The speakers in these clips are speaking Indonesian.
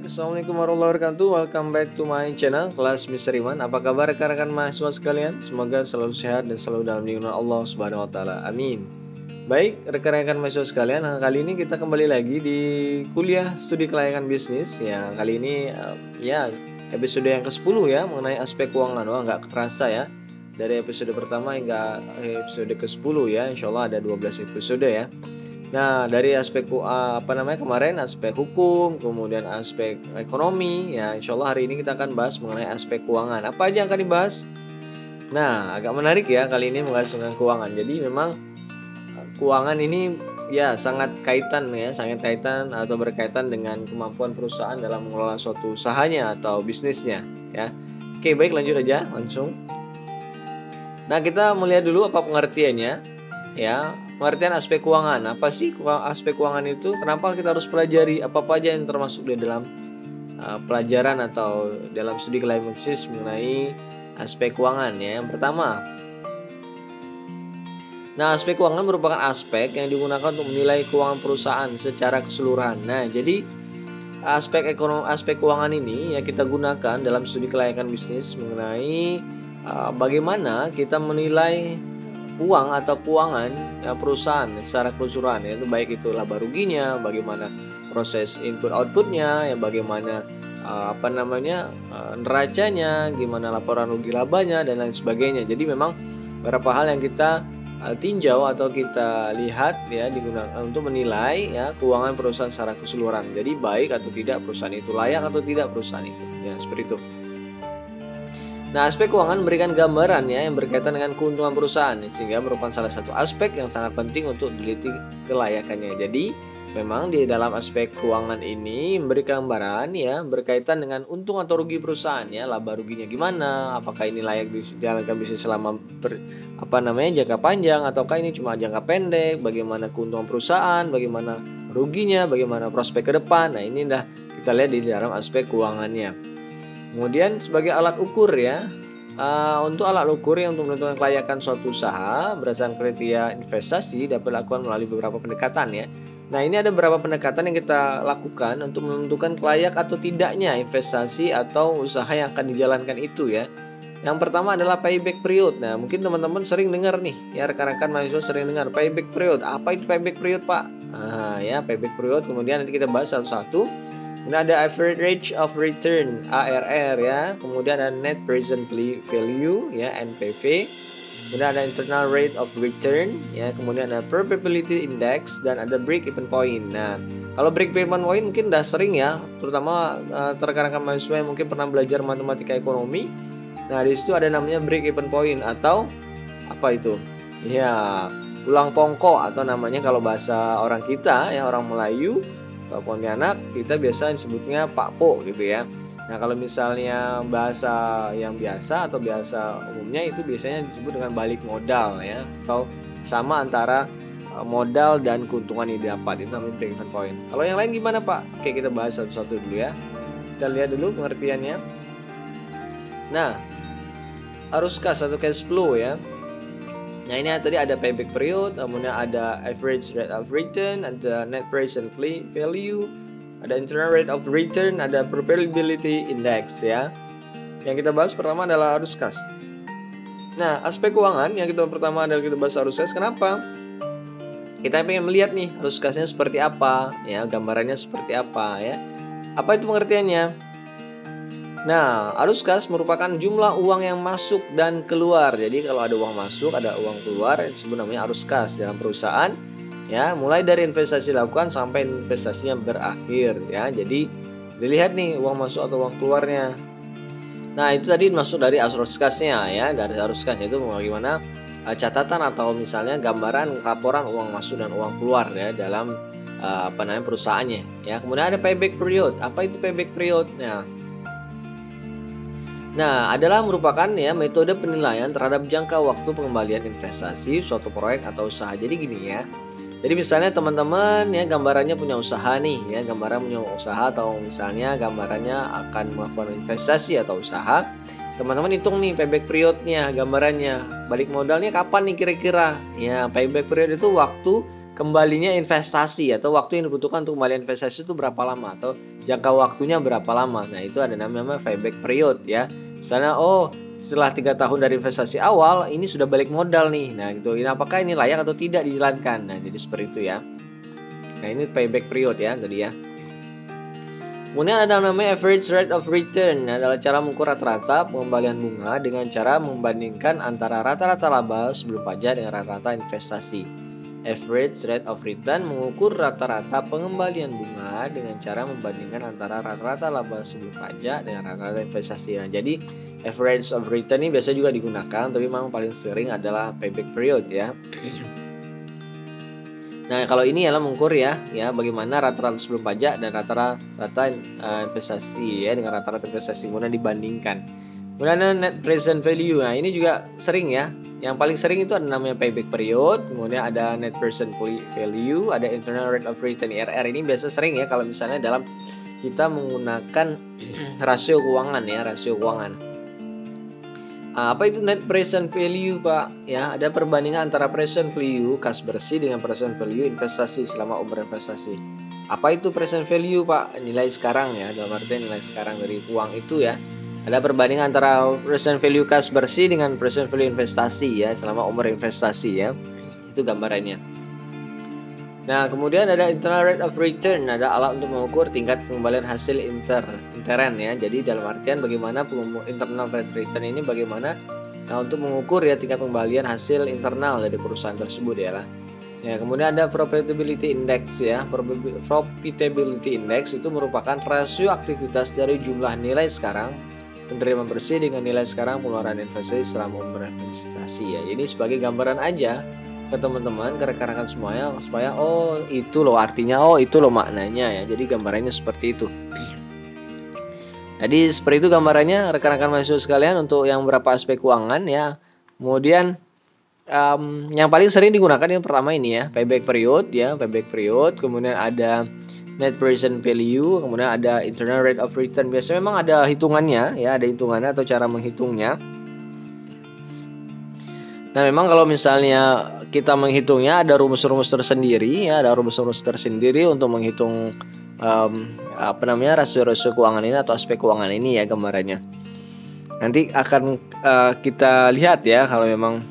Baik, Assalamualaikum warahmatullahi wabarakatuh. Welcome back to my channel, Kelas Mister Iman. Apa kabar rekan-rekan mahasiswa sekalian? Semoga selalu sehat dan selalu dalam lindungan Allah Subhanahu wa taala. Amin. Baik, rekan-rekan mahasiswa sekalian, kali ini kita kembali lagi di kuliah studi kelayakan bisnis. Ya, kali ini episode yang ke-10 ya, mengenai aspek keuangan. Wah, nggak terasa ya. Dari episode pertama hingga episode ke-10 ya. Insyaallah ada 12 episode ya. Nah, dari aspek kemarin aspek hukum, kemudian aspek ekonomi, ya insya Allah hari ini kita akan bahas mengenai aspek keuangan. Apa aja yang akan dibahas? Nah, agak menarik ya kali ini membahas mengenai keuangan. Jadi memang keuangan ini ya sangat kaitan atau berkaitan dengan kemampuan perusahaan dalam mengelola suatu usahanya atau bisnisnya ya. Oke, baik lanjut aja langsung. Nah, kita melihat dulu apa pengertiannya. Ya, pengertian aspek keuangan. Apa sih aspek keuangan itu? Kenapa kita harus pelajari? Apa aja yang termasuk di dalam pelajaran atau dalam studi kelayakan bisnis mengenai aspek keuangan ya. Yang pertama, nah aspek keuangan merupakan aspek yang digunakan untuk menilai keuangan perusahaan secara keseluruhan. Nah, jadi aspek keuangan ini ya kita gunakan dalam studi kelayakan bisnis mengenai bagaimana kita menilai uang atau keuangan perusahaan secara keseluruhan, yaitu baik itu laba ruginya, bagaimana proses input outputnya, ya bagaimana neracanya, gimana laporan rugi labanya dan lain sebagainya. Jadi memang beberapa hal yang kita tinjau atau kita lihat ya digunakan untuk menilai ya keuangan perusahaan secara keseluruhan. Jadi baik atau tidak perusahaan itu, layak atau tidak perusahaan itu, ya seperti itu. Nah, aspek keuangan memberikan gambaran ya yang berkaitan dengan keuntungan perusahaan, sehingga merupakan salah satu aspek yang sangat penting untuk diliti kelayakannya. Jadi, memang di dalam aspek keuangan ini memberi gambaran ya berkaitan dengan untung atau rugi perusahaan ya, laba ruginya gimana, apakah ini layak dijalankan bisnis selama jangka panjang ataukah ini cuma jangka pendek, bagaimana keuntungan perusahaan, bagaimana ruginya, bagaimana prospek ke depan. Nah, ini dah kita lihat di dalam aspek keuangannya. Kemudian sebagai alat ukur ya, untuk alat ukur yang untuk menentukan kelayakan suatu usaha berdasarkan kriteria investasi dapat dilakukan melalui beberapa pendekatan ya. Nah, ini ada beberapa pendekatan yang kita lakukan untuk menentukan kelayak atau tidaknya investasi atau usaha yang akan dijalankan itu ya. Yang pertama adalah payback period. Nah, mungkin teman-teman sering dengar nih ya, rekan-rekan mahasiswa sering dengar payback period. Apa itu payback period, Pak? Ya payback period. Kemudian nanti kita bahas satu-satu. Kemudian ada average rate of return (ARR) ya, kemudian ada net present value ya (NPV), kemudian ada internal rate of return ya, kemudian ada probability index dan ada break even point. Nah, kalau break even point mungkin udah sering ya, terutama rekan-rekan mahasiswa yang mungkin pernah belajar matematika ekonomi. Nah, di situ ada namanya break even point atau apa itu? Ya, tulang pongkok atau namanya kalau bahasa orang kita ya, orang Melayu, Pontianak kita biasa disebutnya Pak Po gitu ya. Nah, kalau misalnya bahasa yang biasa atau biasa umumnya itu biasanya disebut dengan balik modal ya, atau sama antara modal dan keuntungan yang didapat, itu namanya break even point. Kalau yang lain gimana, Pak? Oke, kita bahas satu-satu dulu ya. Kita lihat dulu pengertiannya. Nah, arus kas atau cash flow ya. Nah, ini tadi ada payback period, kemudian ada average rate of return, ada net present value, ada internal rate of return, ada probability index ya. Yang kita bahas pertama adalah arus kas. Nah, aspek keuangan yang kita pertama adalah kita bahas arus kas. Kenapa? Kita pengen melihat nih arus kasnya seperti apa ya, gambarannya seperti apa ya. Apa itu pengertiannya? Nah, arus kas merupakan jumlah uang yang masuk dan keluar. Jadi kalau ada uang masuk, ada uang keluar, disebut namanya arus kas dalam perusahaan. Ya, mulai dari investasi dilakukan sampai investasinya berakhir. Ya, jadi dilihat nih uang masuk atau uang keluarnya. Nah, itu tadi masuk dari arus kasnya ya. Dari arus kasnya itu bagaimana catatan atau misalnya gambaran laporan uang masuk dan uang keluar ya dalam perusahaannya. Ya, kemudian ada payback period. Apa itu payback period? Nah, adalah merupakan ya metode penilaian terhadap jangka waktu pengembalian investasi suatu proyek atau usaha. Jadi gini ya. Jadi misalnya teman-teman ya gambarannya punya usaha nih ya, gambaran punya usaha atau misalnya gambarannya akan melakukan investasi atau usaha. Teman-teman hitung nih payback periodnya, gambarannya. Balik modalnya kapan nih kira-kira? Ya, payback period itu waktu kembalinya investasi atau waktu yang dibutuhkan untuk kembali investasi itu berapa lama atau jangka waktunya berapa lama. Nah, itu ada namanya payback period ya. Misalnya setelah 3 tahun dari investasi awal ini sudah balik modal nih. Nah, gitu. Ini apakah ini layak atau tidak dijalankan? Nah, jadi seperti itu ya. Nah, ini payback period ya tadi ya. Kemudian ada namanya average rate of return, adalah cara mengukur rata-rata pengembalian bunga dengan cara membandingkan antara rata-rata laba sebelum pajak dengan rata-rata investasi. Average rate of return mengukur rata-rata pengembalian bunga dengan cara membandingkan antara rata-rata laba sebelum pajak dengan rata-rata investasi. Nah, jadi average of return ini biasa juga digunakan, tapi memang paling sering adalah payback period ya. Nah, kalau ini adalah mengukur ya bagaimana rata-rata sebelum pajak dan rata-rata investasi ya dengan rata-rata investasi kemudian dibandingkan. Kemudian ada net present value. Nah, ini juga sering ya. Yang paling sering itu ada namanya payback period, kemudian ada net present value, ada internal rate of return IRR. Ini biasa sering ya kalau misalnya dalam kita menggunakan rasio keuangan ya, rasio keuangan. Apa itu net present value, Pak? Ya, ada perbandingan antara present value kas bersih dengan present value investasi selama umur investasi. Apa itu present value, Pak? Nilai sekarang ya, dalam artian nilai sekarang dari uang itu ya. Ada perbandingan antara present value kas bersih dengan present value investasi ya selama umur investasi ya. Itu gambarannya. Nah, kemudian ada internal rate of return, ada alat untuk mengukur tingkat pengembalian hasil intern ya. Jadi dalam artian bagaimana internal rate of return ini bagaimana untuk mengukur ya tingkat pengembalian hasil internal dari perusahaan tersebut ya lah. Ya, kemudian ada profitability index ya. Profitability index itu merupakan rasio aktivitas dari jumlah nilai sekarang penerimaan bersih dengan nilai sekarang pengeluaran investasi selama umur investasi ya. Ini sebagai gambaran aja ke teman-teman, ke rekan-rekan semuanya supaya itu loh artinya, itu loh maknanya ya. Jadi gambarannya seperti itu. Jadi seperti itu gambarannya rekan-rekan mahasiswa sekalian untuk yang beberapa aspek keuangan ya. Kemudian yang paling sering digunakan yang pertama ini ya, payback period ya, payback period. Kemudian ada net present value, kemudian ada internal rate of return. Biasanya memang ada hitungannya ya, ada hitungannya atau cara menghitungnya. Nah, memang kalau misalnya kita menghitungnya ada rumus-rumus tersendiri ya, ada rumus-rumus tersendiri untuk menghitung rasio-rasio keuangan ini atau aspek keuangan ini ya gambarannya. Nanti akan kita lihat ya kalau memang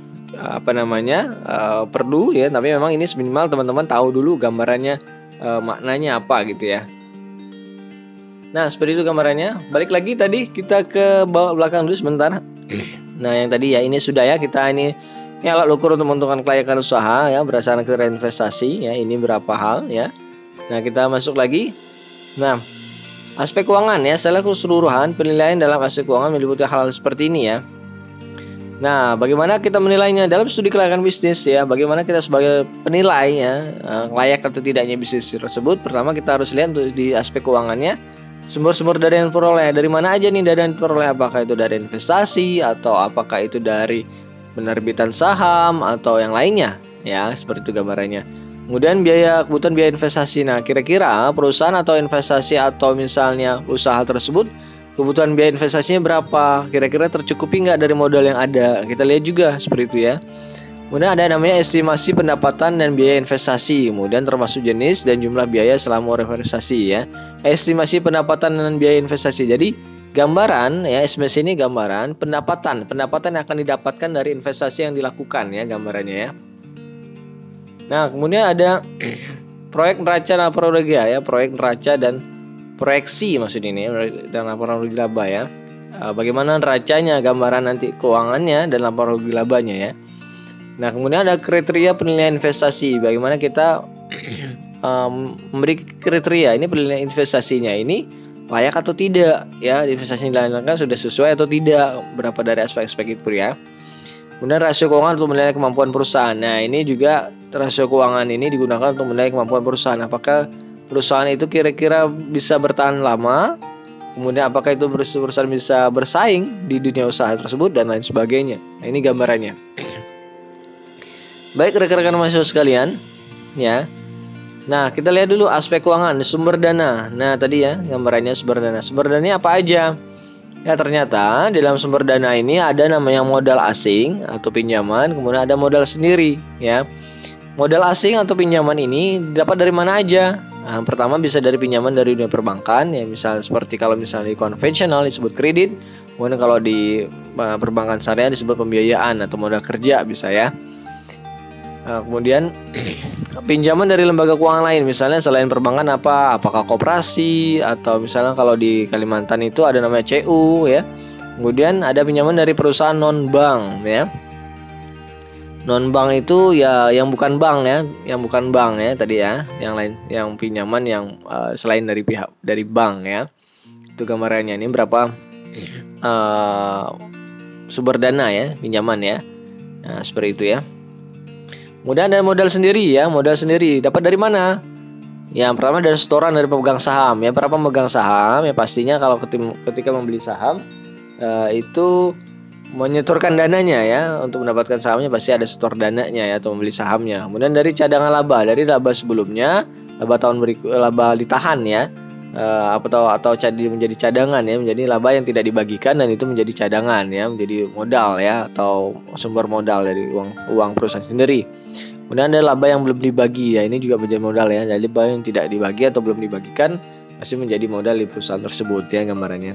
perlu ya, tapi memang ini minimal teman-teman tahu dulu gambarannya maknanya apa gitu ya. Nah, seperti itu gambarannya. Balik lagi tadi kita ke belakang dulu sebentar. Nah, yang tadi ya ini sudah ya, kita ini alat ukur untuk menentukan kelayakan usaha ya berdasarkan kriteria investasi ya, ini berapa hal ya. Nah, kita masuk lagi. Nah, aspek keuangan ya, secara keseluruhan penilaian dalam aspek keuangan meliputi hal seperti ini ya. Nah, bagaimana kita menilainya dalam studi kelayakan bisnis ya? Bagaimana kita sebagai penilai ya layak atau tidaknya bisnis tersebut? Pertama kita harus lihat untuk di aspek keuangannya. Sumber-sumber dana yang diperoleh dari mana aja nih dana yang diperoleh, apakah itu dari investasi atau apakah itu dari penerbitan saham atau yang lainnya ya, seperti itu gambarannya. Kemudian kebutuhan biaya investasi. Nah, kira-kira perusahaan atau investasi atau misalnya usaha tersebut kebutuhan biaya investasinya berapa, kira-kira tercukupi nggak dari modal yang ada, kita lihat juga seperti itu ya. Kemudian ada namanya estimasi pendapatan dan biaya investasi, kemudian termasuk jenis dan jumlah biaya selama investasi ya. Estimasi pendapatan dan biaya investasi. Jadi gambaran ya, estimasi ini gambaran pendapatan yang akan didapatkan dari investasi yang dilakukan ya gambarannya ya. Nah, kemudian ada proyek neraca dan laporan rugi ya, proyek neraca dan proyeksi maksud ini dan laporan rugi laba ya. Bagaimana neracanya, gambaran nanti keuangannya dan laporan rugi labanya ya. Nah, kemudian ada kriteria penilaian investasi. Bagaimana kita memberi kriteria ini penilaian investasinya ini layak atau tidak ya, investasi yang dilakukan sudah sesuai atau tidak, berapa dari aspek-aspek itu ya. Kemudian rasio keuangan untuk menilai kemampuan perusahaan. Nah, ini juga rasio keuangan ini digunakan untuk menilai kemampuan perusahaan. Apakah perusahaan itu kira-kira bisa bertahan lama, kemudian apakah itu perusahaan bisa bersaing di dunia usaha tersebut dan lain sebagainya. Nah, ini gambarannya. Baik rekan-rekan mahasiswa sekalian ya. Nah, kita lihat dulu aspek keuangan, sumber dana. Nah, tadi ya gambarannya sumber dana. Sumber dananya apa aja? Ya, ternyata di dalam sumber dana ini ada namanya modal asing atau pinjaman, kemudian ada modal sendiri ya. Modal asing atau pinjaman ini dapat dari mana aja? Nah, pertama bisa dari pinjaman dari dunia perbankan ya, misalnya seperti kalau misalnya konvensional disebut kredit, kemudian kalau di perbankan syariah disebut pembiayaan atau modal kerja bisa ya. Nah, kemudian pinjaman dari lembaga keuangan lain, misalnya selain perbankan apakah koperasi atau misalnya kalau di Kalimantan itu ada namanya CU ya. Kemudian ada pinjaman dari perusahaan non bank ya. Non bank itu ya yang bukan bank ya tadi ya, yang lain, yang pinjaman yang selain dari pihak dari bank ya. Itu gambarannya, ini berapa sumber dana ya pinjaman ya. Nah, seperti itu ya. Kemudian ada modal sendiri ya, modal sendiri dapat dari mana? Yang pertama dari setoran dari pemegang saham ya. Para pemegang saham ya pastinya kalau ketika membeli saham itu menyetorkan dananya ya, untuk mendapatkan sahamnya pasti ada setor dananya ya, atau membeli sahamnya. Kemudian dari cadangan laba, dari laba sebelumnya, laba tahun laba ditahan ya, atau menjadi cadangan ya, menjadi laba yang tidak dibagikan dan itu menjadi cadangan ya, menjadi modal ya, atau sumber modal dari uang perusahaan sendiri. Kemudian ada laba yang belum dibagi ya, ini juga menjadi modal ya, jadi laba yang tidak dibagi atau belum dibagikan masih menjadi modal di perusahaan tersebut ya gambarannya.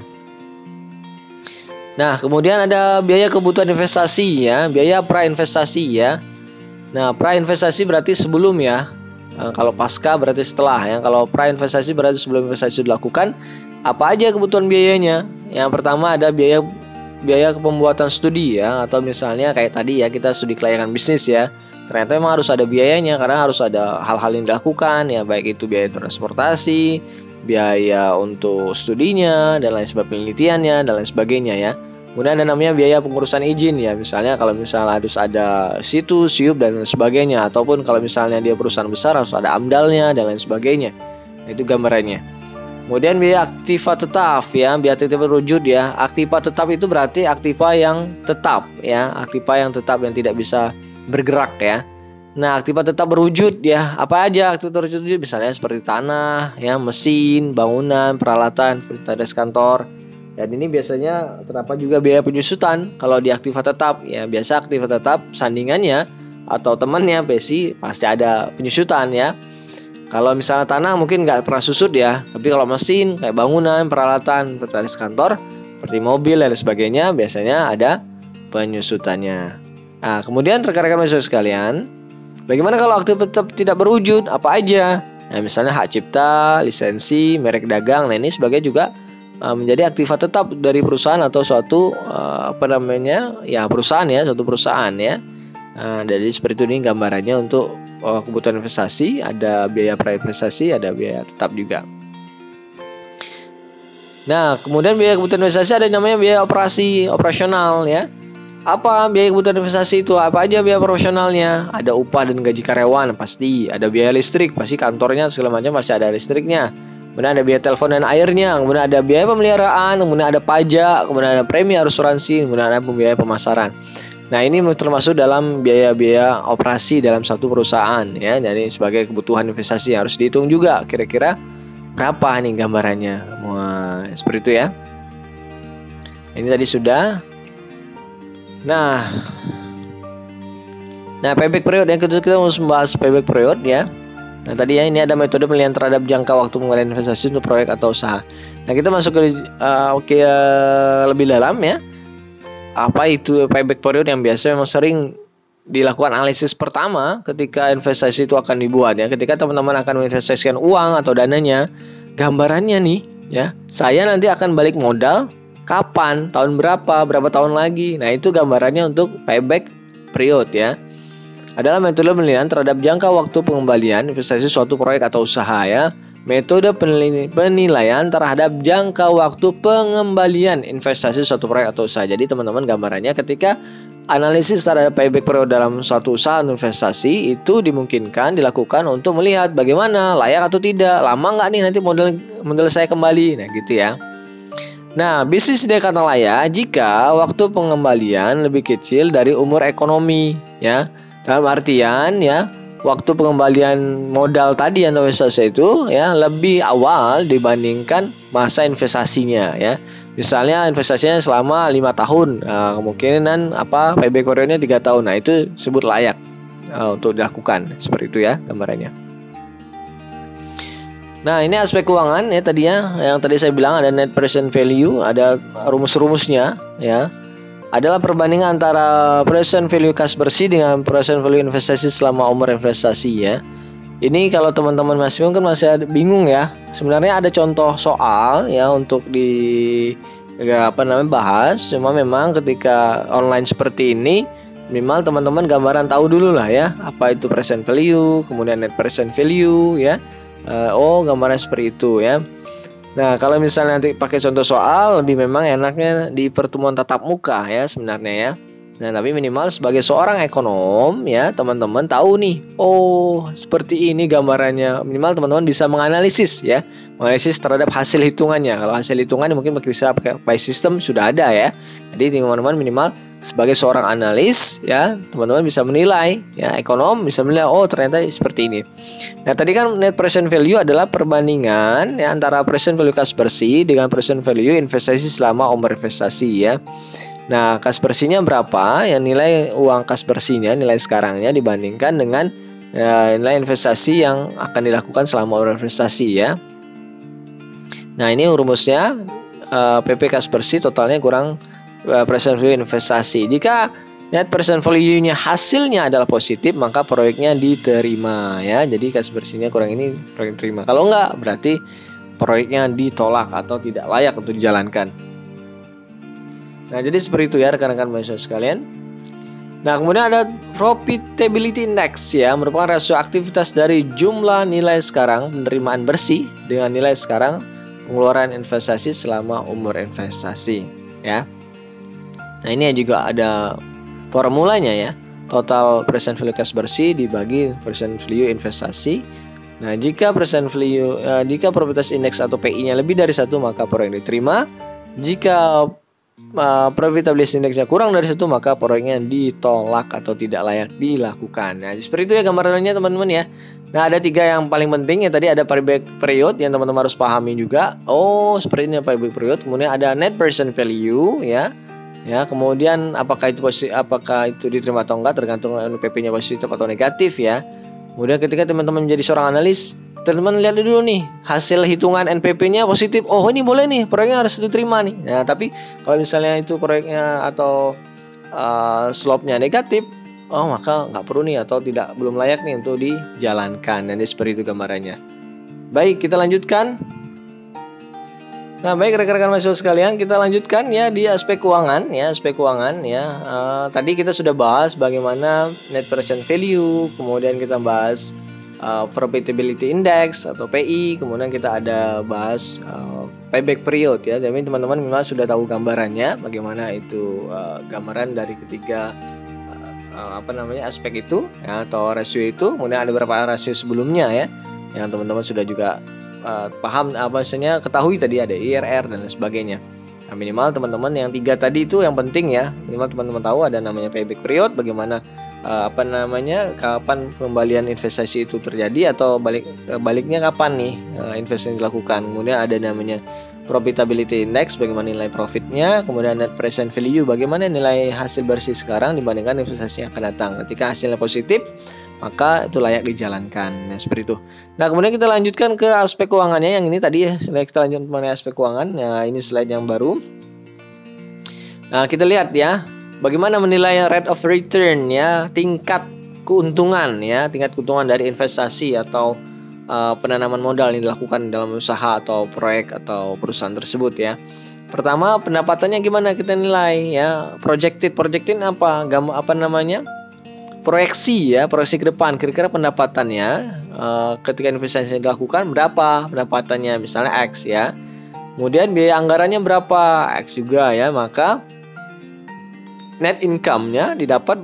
Nah, kemudian ada biaya kebutuhan investasi ya, biaya pra-investasi ya. Nah, pra-investasi berarti sebelum ya. Kalau pasca berarti setelah ya. Kalau pra-investasi berarti sebelum investasi dilakukan. Apa aja kebutuhan biayanya? Yang pertama ada biaya pembuatan studi ya, atau misalnya kayak tadi ya, kita studi kelayakan bisnis ya. Ternyata memang harus ada biayanya karena harus ada hal-hal yang dilakukan ya, baik itu biaya transportasi, biaya untuk studinya dan lain sebagainya, penelitiannya dan lain sebagainya ya. Kemudian ada namanya biaya pengurusan izin ya, misalnya kalau misalnya harus ada situs, SIUP dan lain sebagainya, ataupun kalau misalnya dia perusahaan besar harus ada AMDAL-nya dan lain sebagainya. Itu gambarannya. Kemudian biaya aktiva tetap ya, biaya aktiva berwujud ya. Aktiva tetap itu berarti aktiva yang tetap ya, aktiva yang tetap yang tidak bisa bergerak ya. Nah, aktiva tetap berwujud ya. Apa aja aktiva berwujud? Misalnya seperti tanah ya, mesin, bangunan, peralatan, fasilitas kantor. Dan ini biasanya terdapat juga biaya penyusutan kalau di aktiva tetap ya. Biasa aktiva tetap sandingannya atau temannya pasti ada penyusutan ya. Kalau misalnya tanah mungkin nggak pernah susut ya, tapi kalau mesin kayak bangunan, peralatan, fasilitas kantor seperti mobil dan sebagainya biasanya ada penyusutannya. Nah, kemudian rekan-rekan mahasiswa sekalian, bagaimana kalau aktiva tetap tidak berwujud? Apa aja? Nah, misalnya hak cipta, lisensi, merek dagang. Nah, ini sebagai juga menjadi aktiva tetap dari perusahaan atau suatu perusahaan ya, suatu perusahaan ya. Jadi seperti itu nih gambarannya untuk kebutuhan investasi, ada biaya pra-investasi, ada biaya tetap juga. Nah, kemudian biaya kebutuhan investasi ada namanya biaya operasional ya. Apa biaya kebutuhan investasi itu? Apa aja biaya operasionalnya? Ada upah dan gaji karyawan pasti, ada biaya listrik, pasti kantornya segala macam pasti ada listriknya. Kemudian ada biaya telepon dan airnya, kemudian ada biaya pemeliharaan, kemudian ada pajak, kemudian ada premi asuransi, kemudian ada biaya pemasaran. Nah, ini termasuk dalam biaya-biaya operasi dalam satu perusahaan ya. Jadi sebagai kebutuhan investasi harus dihitung juga kira-kira berapa nih gambarannya. Wah, seperti itu ya. Ini tadi sudah. Nah, payback period yang kedua, kita harus membahas payback period ya. Nah, tadi ya, ini ada metode penilaian terhadap jangka waktu pengembalian investasi untuk proyek atau usaha. Nah, kita masuk ke lebih dalam ya. Apa itu payback period yang biasa memang sering dilakukan analisis pertama ketika investasi itu akan dibuat ya. Ketika teman-teman akan menginvestasikan uang atau dananya, gambarannya nih ya, saya nanti akan balik modal kapan, tahun berapa tahun lagi. Nah, itu gambarannya untuk payback period ya. Adalah metode penilaian terhadap jangka waktu pengembalian investasi suatu proyek atau usaha ya. Metode penilaian terhadap jangka waktu pengembalian investasi suatu proyek atau usaha. Jadi teman-teman gambarannya ketika analisis terhadap payback period dalam suatu usaha investasi itu dimungkinkan dilakukan untuk melihat bagaimana layak atau tidak, lama nggak nih nanti modal saya kembali. Nah, gitu ya. Nah, bisnis tidak akan layak jika waktu pengembalian lebih kecil dari umur ekonomi ya. Dalam artian ya, waktu pengembalian modal tadi atau investasi itu ya lebih awal dibandingkan masa investasinya ya. Misalnya investasinya selama 5 tahun, kemungkinan payback periodnya 3 tahun. Nah, itu disebut layak untuk dilakukan. Seperti itu ya gambarannya. Nah, ini aspek keuangan ya tadi ya, yang tadi saya bilang ada net present value, ada rumus-rumusnya ya. Adalah perbandingan antara present value kas bersih dengan present value investasi selama umur investasi ya. Ini kalau teman-teman masih mungkin masih bingung ya. Sebenarnya ada contoh soal ya untuk bahas. Cuma memang ketika online seperti ini minimal teman-teman gambaran tahu dulu lah ya, apa itu present value, kemudian net present value ya. Gambaran seperti itu ya. Nah, kalau misalnya nanti pakai contoh soal, lebih memang enaknya di pertemuan tatap muka ya sebenarnya ya. Nah, tapi minimal sebagai seorang ekonom ya, teman-teman tahu nih, seperti ini gambarannya. Minimal teman-teman bisa menganalisis ya, menganalisis terhadap hasil hitungannya. Kalau hasil hitungan mungkin bisa pakai PI system sudah ada ya. Jadi teman-teman minimal sebagai seorang analis ya, teman-teman bisa menilai ya, ekonom bisa menilai ternyata seperti ini. Nah, tadi kan net present value adalah perbandingan ya, antara present value kas bersih dengan present value investasi selama umur investasi ya. Nah, kas bersihnya berapa ya, nilai uang kas bersihnya, nilai sekarangnya dibandingkan dengan nilai investasi yang akan dilakukan selama umur investasi ya. Nah, ini rumusnya PP kas bersih totalnya kurang present value investasi. Jika net present value-nya hasilnya adalah positif, maka proyeknya diterima ya. Jadi kas bersihnya kurang ini, proyek diterima. Kalau enggak, berarti proyeknya ditolak atau tidak layak untuk dijalankan. Nah, jadi seperti itu ya rekan-rekan mahasiswa sekalian. Nah, kemudian ada profitability index ya, merupakan rasio aktivitas dari jumlah nilai sekarang penerimaan bersih dengan nilai sekarang pengeluaran investasi selama umur investasi ya. Nah, ini juga ada formulanya ya. Total present value kas bersih dibagi present value investasi. Nah, jika probabilitas indeks atau PI-nya lebih dari 1, maka proyek diterima. Jika profitability indeksnya kurang dari 1, maka proyeknya ditolak atau tidak layak dilakukan. Nah, seperti itu ya gambarannya teman-teman ya. Nah, ada 3 yang paling penting ya. Tadi ada payback period yang teman-teman harus pahami juga. Seperti ini payback period. Kemudian ada net present value ya. Ya, kemudian apakah itu diterima atau enggak tergantung NPP-nya positif atau negatif ya. Kemudian ketika teman-teman menjadi seorang analis, teman-teman lihat dulu nih hasil hitungan NPP-nya positif. Ini boleh nih, proyeknya harus diterima nih. Nah, tapi kalau misalnya itu proyeknya atau slope-nya negatif, maka nggak perlu nih atau belum layak nih untuk dijalankan. Dan seperti itu gambarannya. Baik, kita lanjutkan. Nah, baik rekan-rekan mahasiswa sekalian, kita lanjutkan ya di aspek keuangan ya, tadi kita sudah bahas bagaimana net present value, kemudian kita bahas profitability index atau PI, kemudian kita ada bahas payback period ya. Jadi teman-teman memang sudah tahu gambarannya, bagaimana itu gambaran dari ketiga aspek itu ya, atau rasio itu. Kemudian ada beberapa rasio sebelumnya ya, yang teman-teman sudah juga paham ketahui tadi ada IRR dan lain sebagainya. Nah, minimal teman-teman yang 3 tadi itu yang penting ya. Minimal teman-teman tahu ada namanya payback period, bagaimana kapan pengembalian investasi itu terjadi atau baliknya kapan nih investasi dilakukan. Kemudian ada namanya profitability index, bagaimana nilai profitnya. Kemudian net present value, bagaimana nilai hasil bersih sekarang dibandingkan investasi yang akan datang. Ketika hasilnya positif, maka itu layak dijalankan. Nah, seperti itu. Nah, kemudian kita lanjutkan ke aspek keuangannya. Yang ini tadi ya, kita lanjut mengenai aspek keuangan. Nah, ini slide yang baru. Nah, kita lihat ya, bagaimana menilai rate of return ya, tingkat keuntungan dari investasi atau penanaman modal yang dilakukan dalam usaha atau proyek atau perusahaan tersebut ya. Pertama, pendapatannya gimana kita nilai ya? Projected apa? Proyeksi ke depan, kira-kira pendapatannya ketika investasi dilakukan berapa pendapatannya, misalnya X ya. Kemudian biaya anggarannya berapa, X juga ya. Maka net income-nya didapat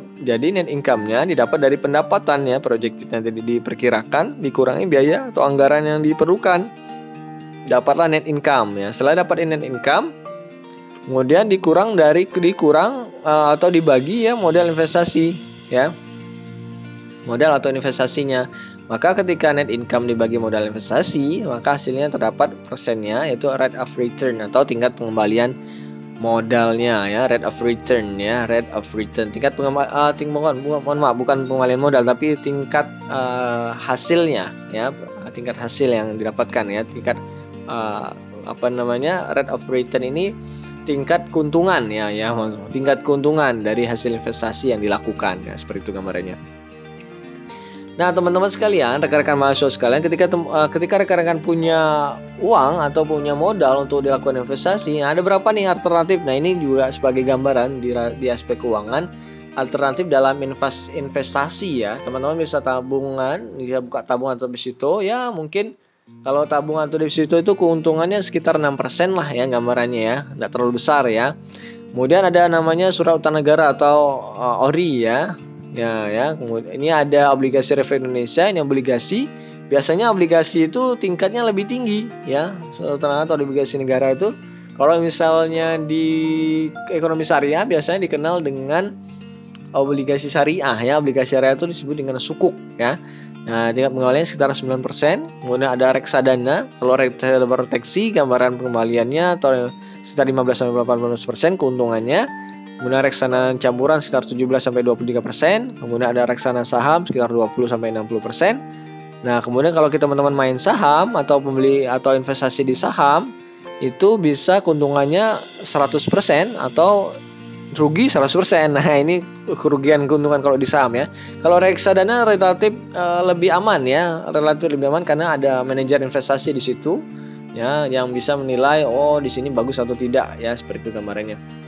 dari pendapatannya, projected yang tadi diperkirakan dikurangi biaya atau anggaran yang diperlukan, dapatlah net income ya. Setelah dapat net income, kemudian dikurangi atau dibagi ya modal investasi ya, modal atau investasinya. Maka ketika net income dibagi modal investasi, maka hasilnya terdapat persennya, yaitu rate of return atau tingkat pengembalian modalnya ya, rate of return ya, rate of return, tingkat bukan pengembalian modal tapi tingkat hasilnya ya, tingkat hasil yang didapatkan ya, tingkat rate of return ini tingkat keuntungan ya, tingkat keuntungan dari hasil investasi yang dilakukan ya, seperti itu gambarannya. Nah, teman-teman sekalian, rekan-rekan mahasiswa sekalian, ketika rekan-rekan punya uang atau punya modal untuk dilakukan investasi, ada berapa nih alternatif? Nah, ini juga sebagai gambaran di aspek keuangan, alternatif dalam investasi ya. Teman-teman bisa tabungan, bisa buka tabungan atau deposito ya, mungkin kalau tabungan atau deposito itu keuntungannya sekitar 6% lah ya gambarannya ya, tidak terlalu besar ya. Kemudian ada namanya surat utang negara atau ORI ya. Kemudian ini ada obligasi Republik Indonesia, ini obligasi. Biasanya obligasi itu tingkatnya lebih tinggi ya. Atau obligasi negara itu kalau misalnya di ekonomi syariah biasanya dikenal dengan obligasi syariah ya. Obligasi syariah itu disebut dengan sukuk ya. Nah, tingkat pengembaliannya sekitar 9%. Kemudian ada reksadana, kalau reksadana proteksi gambaran pengembaliannya atau sekitar 15-18% keuntungannya. Kemudian reksadana campuran sekitar 17-23%. Kemudian ada reksadana saham sekitar 20-60%. Nah, kemudian kalau kita teman-teman main saham atau pembeli atau investasi di saham, itu bisa keuntungannya 100% atau rugi 100%. Nah, ini kerugian keuntungan kalau di saham ya. Kalau reksadana relatif lebih aman ya, relatif lebih aman karena ada manajer investasi di situ ya yang bisa menilai di sini bagus atau tidak ya, seperti itu gambarannya.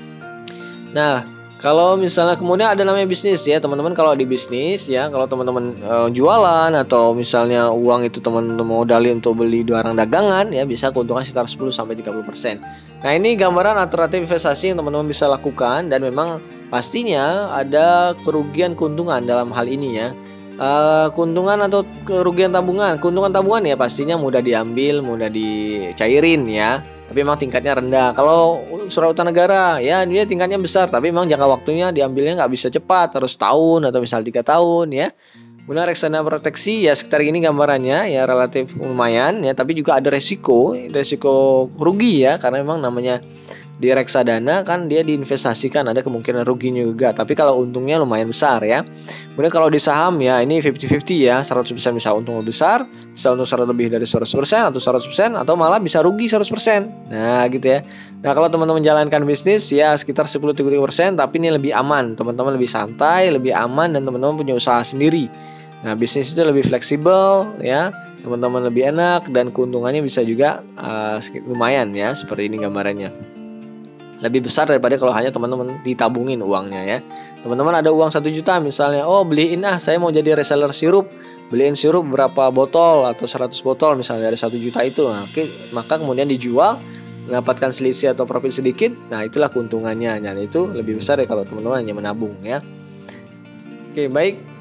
Nah, kalau misalnya kemudian ada namanya bisnis ya, teman-teman. Kalau di bisnis ya, kalau teman-teman jualan atau misalnya uang itu teman-teman modalin untuk beli barang dagangan ya, bisa keuntungan sekitar 10-30%. Nah, ini gambaran alternatif investasi yang teman-teman bisa lakukan, dan memang pastinya ada kerugian keuntungan dalam hal ini ya. Keuntungan atau kerugian tabungan. Keuntungan tabungan ya pastinya mudah diambil, mudah dicairin ya, tapi memang tingkatnya rendah. Kalau surat utang negara ya, dia tingkatnya besar, tapi memang jangka waktunya diambilnya nggak bisa cepat, harus tahun atau misal 3 tahun ya. Kemudian reksadana proteksi ya, sekitar ini gambarannya ya, relatif lumayan ya, tapi juga ada resiko rugi ya, karena memang namanya di reksadana kan dia diinvestasikan, ada kemungkinan ruginya juga, tapi kalau untungnya lumayan besar ya. Kemudian kalau di saham ya, ini 50-50 ya, 100% bisa untung lebih besar, bisa untung 100 lebih dari 100% atau 100%, atau malah bisa rugi 100%. Nah, gitu ya. Nah, kalau teman-teman menjalankan bisnis ya sekitar 10-30%, tapi ini lebih aman, teman-teman lebih santai, lebih aman, dan teman-teman punya usaha sendiri. Nah, bisnis itu lebih fleksibel ya, teman-teman lebih enak, dan keuntungannya bisa juga lumayan ya, seperti ini gambarannya. Lebih besar daripada kalau hanya teman-teman ditabungin uangnya ya. Teman-teman ada uang 1 juta misalnya, beliin saya mau jadi reseller sirup, beliin sirup berapa botol atau 100 botol misalnya dari 1 juta itu. Nah, maka kemudian dijual, mendapatkan selisih atau profit sedikit. Nah, itulah keuntungannya. Nah, itu lebih besar ya kalau teman-teman hanya menabung ya. Oke, baik.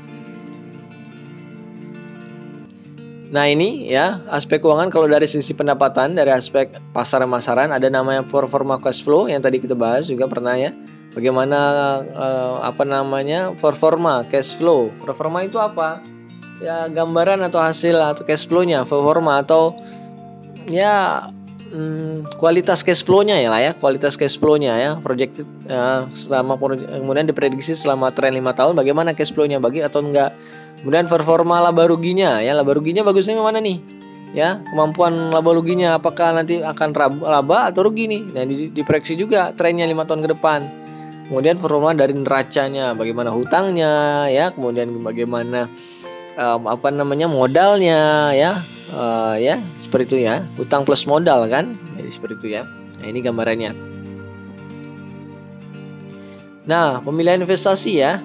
Nah, ini ya aspek keuangan. Kalau dari sisi pendapatan, dari aspek pasar-masaran, ada namanya performa cash flow yang tadi kita bahas juga pernah ya. Bagaimana performa cash flow. Performa itu apa? Ya, gambaran atau hasil atau cash flow-nya. Performa atau ya kualitas cash flow-nya ya lah ya, kualitas cash flow-nya ya, projected kemudian diprediksi selama tren 5 tahun bagaimana cash flow-nya, bagi atau enggak. Kemudian performa laba ruginya ya, laba ruginya bagusnya mana nih ya, kemampuan laba ruginya apakah nanti akan laba atau rugi nih. Nah, diprediksi juga trennya 5 tahun ke depan. Kemudian performa dari neracanya, bagaimana hutangnya ya, kemudian bagaimana modalnya ya, seperti itu ya, hutang plus modal kan, jadi seperti itu ya. Nah, ini gambarannya. Nah, pemilihan investasi ya.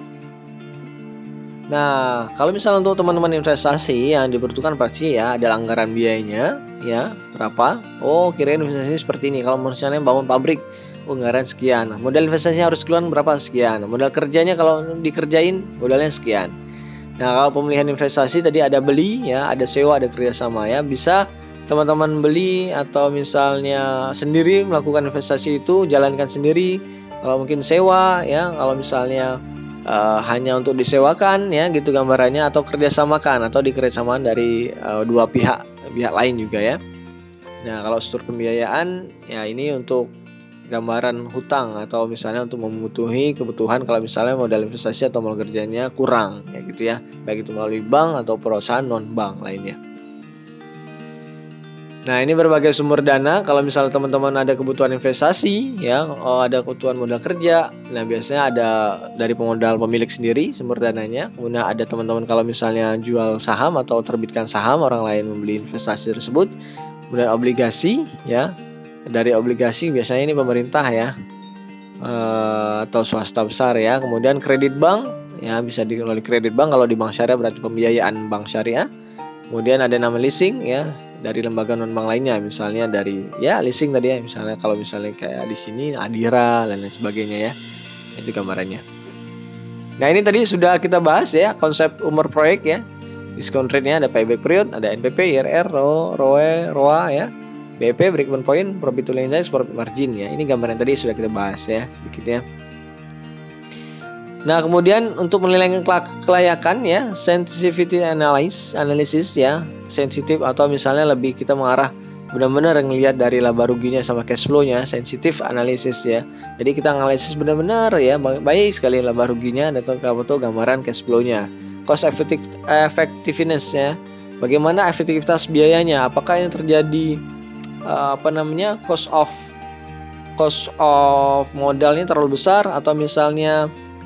Nah, kalau misalnya untuk teman-teman investasi yang dibutuhkan pasti ya ada anggaran biayanya ya, berapa? Kirain investasi seperti ini. Kalau misalnya bangun pabrik, anggaran sekian. Nah, modal investasinya harus keluar berapa? Sekian. Modal kerjanya kalau dikerjain modalnya sekian. Nah, kalau pemilihan investasi tadi ada beli ya, ada sewa, ada kerjasama ya. Bisa teman-teman beli atau misalnya sendiri melakukan investasi itu, jalankan sendiri. Kalau mungkin sewa ya, kalau misalnya hanya untuk disewakan ya gitu gambarannya, atau kerjasamakan atau dikerjasamakan dari dua pihak lain juga ya. Nah, kalau struktur pembiayaan ya ini untuk gambaran hutang atau misalnya untuk memenuhi kebutuhan kalau misalnya modal investasi atau modal kerjanya kurang ya gitu ya, baik itu melalui bank atau perusahaan non bank lainnya. Nah, ini berbagai sumber dana. Kalau misalnya teman-teman ada kebutuhan investasi, ya, ada kebutuhan modal kerja. Nah, biasanya ada dari pemodal pemilik sendiri sumber dananya. Kemudian ada teman-teman kalau misalnya jual saham atau terbitkan saham, orang lain membeli investasi tersebut. Kemudian obligasi, ya, dari obligasi biasanya ini pemerintah ya, atau swasta besar ya. Kemudian kredit bank, ya, bisa dikelola kredit bank. Kalau di bank syariah berarti pembiayaan bank syariah. Kemudian ada nama leasing ya, dari lembaga non bank lainnya, misalnya dari ya leasing tadi ya, misalnya kalau misalnya kayak di sini Adira dan lain sebagainya ya. Itu gambarannya. Nah, ini tadi sudah kita bahas ya konsep umur proyek ya. Discount rate-nya ada payback period, ada NPP, IRR, ROE, ROA ya. BEP, break even point, profit to index, profit margin ya. Ini gambaran tadi sudah kita bahas ya sedikit ya. Nah, kemudian untuk menilai kelayakan ya, sensitivity analysis ya, sensitif atau misalnya lebih kita mengarah benar-benar ngelihat dari laba ruginya sama cash flow-nya, sensitif analisis ya. Jadi kita analisis benar-benar ya, baik sekali laba ruginya dan gambaran cash flow-nya. Cost effectiveness ya. Bagaimana efektivitas biayanya? Apakah ini terjadi cost of modalnya terlalu besar atau misalnya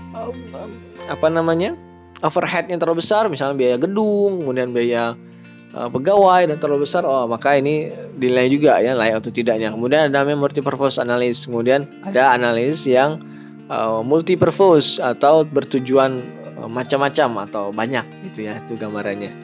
overhead-nya terlalu besar, misalnya biaya gedung, kemudian biaya pegawai dan terlalu besar, maka ini dinilai juga ya layak atau tidaknya. Kemudian ada namanya multi-purpose analysis, kemudian ada analis yang multi-purpose atau bertujuan macam-macam atau banyak gitu ya, itu gambarannya.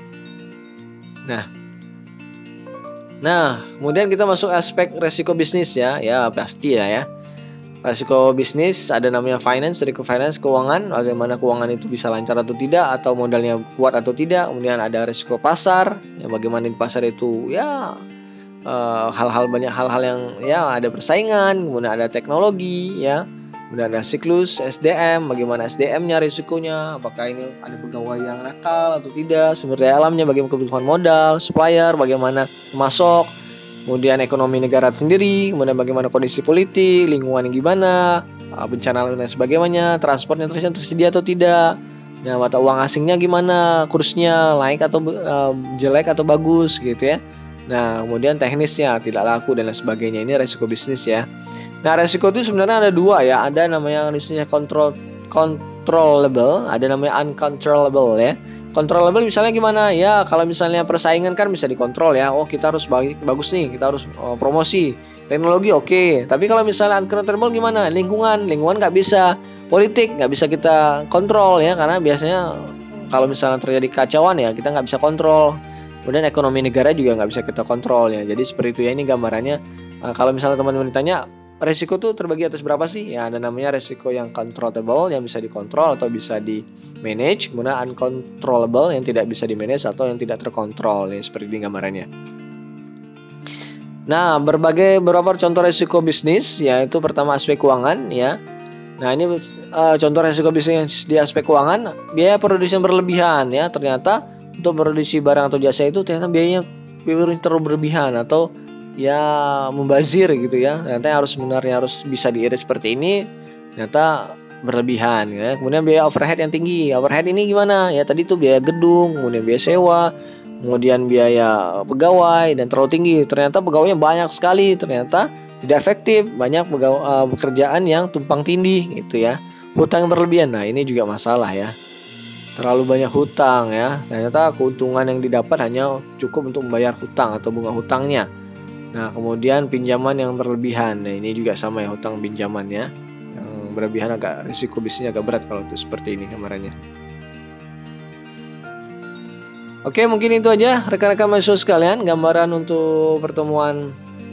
Nah, kemudian kita masuk aspek resiko bisnis ya pasti ya. Resiko bisnis ada namanya finance, risiko finance, keuangan, bagaimana keuangan itu bisa lancar atau tidak, atau modalnya kuat atau tidak. Kemudian ada risiko pasar, ya bagaimana di pasar itu ya banyak hal-hal yang ya ada persaingan. Kemudian ada teknologi ya, kemudian ada siklus SDM, bagaimana SDM-nya risikonya, apakah ini ada pegawai yang nakal atau tidak, sumber daya alamnya, bagaimana kebutuhan modal, supplier, bagaimana masuk. Kemudian ekonomi negara sendiri, kemudian bagaimana kondisi politik, lingkungan yang gimana, bencana dan sebagainya, transportnya tersedia atau tidak. Nah, mata uang asingnya gimana, kursnya naik atau jelek atau bagus gitu ya. Nah, kemudian teknisnya tidak laku dan lain sebagainya. Ini resiko bisnis ya. Nah, resiko itu sebenarnya ada dua ya. Ada namanya risikonya controllable, ada namanya uncontrollable ya. Controllable misalnya gimana? Ya, kalau misalnya persaingan kan bisa dikontrol ya. Kita harus bagus nih, kita harus promosi. Teknologi oke. Tapi kalau misalnya uncontrollable gimana? Lingkungan nggak bisa. Politik nggak bisa kita kontrol ya, karena biasanya kalau misalnya terjadi kacauan ya kita nggak bisa kontrol. Kemudian ekonomi negara juga nggak bisa kita kontrol ya. Jadi seperti itu ya, ini gambarannya. Kalau misalnya teman-teman ditanya, resiko tuh terbagi atas berapa sih? Ya, ada namanya resiko yang controllable, yang bisa dikontrol atau bisa di-manage. Kemudian uncontrollable, yang tidak bisa di-manage atau yang tidak terkontrol. Ya, seperti ini gambarannya. Nah, beberapa contoh resiko bisnis, yaitu pertama aspek keuangan ya. Nah, ini contoh resiko bisnis di aspek keuangan, biaya produksi yang berlebihan ya. Ternyata untuk produksi barang atau jasa itu ternyata biayanya terlalu berlebihan atau ya membazir gitu ya. Ternyata sebenarnya harus bisa diirit seperti ini, ternyata berlebihan ya. Kemudian biaya overhead yang tinggi. Overhead ini gimana? Ya tadi tuh biaya gedung, kemudian biaya sewa, kemudian biaya pegawai dan terlalu tinggi. Ternyata pegawainya banyak sekali, ternyata tidak efektif, banyak pekerjaan yang tumpang tindih gitu ya. Hutang yang berlebihan. Nah, ini juga masalah ya. Terlalu banyak hutang ya. Ternyata keuntungan yang didapat hanya cukup untuk membayar hutang atau bunga hutangnya. Nah, kemudian pinjaman yang berlebihan. Nah, ini juga sama ya, hutang pinjaman ya. Yang berlebihan agak risiko bisnisnya agak berat kalau itu seperti ini gambarannya. Oke, mungkin itu aja rekan-rekan mahasiswa sekalian, gambaran untuk pertemuan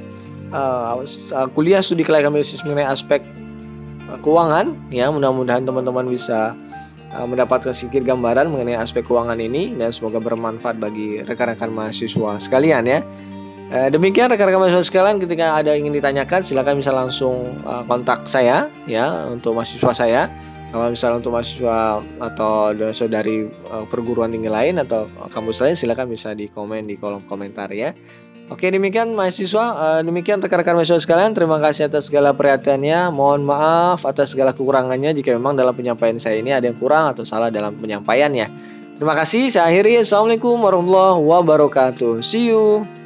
kuliah studi kelayakan bisnis mengenai aspek keuangan ya. Mudah-mudahan teman-teman bisa mendapatkan sedikit gambaran mengenai aspek keuangan ini dan semoga bermanfaat bagi rekan-rekan mahasiswa sekalian ya. Demikian rekan-rekan mahasiswa sekalian, ketika ada yang ingin ditanyakan silakan bisa langsung kontak saya ya untuk mahasiswa saya. Kalau misalnya untuk mahasiswa atau dari perguruan tinggi lain atau kampus lain silakan bisa di komen di kolom komentar ya. Oke, demikian mahasiswa, demikian rekan-rekan mahasiswa sekalian. Terima kasih atas segala perhatiannya. Mohon maaf atas segala kekurangannya jika memang dalam penyampaian saya ini ada yang kurang atau salah dalam penyampaiannya. Terima kasih. Saya akhiri. Assalamualaikum warahmatullahi wabarakatuh. See you.